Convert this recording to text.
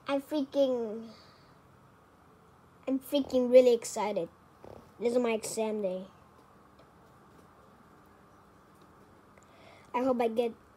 I'm freaking really excited. This is my exam day. I hope I get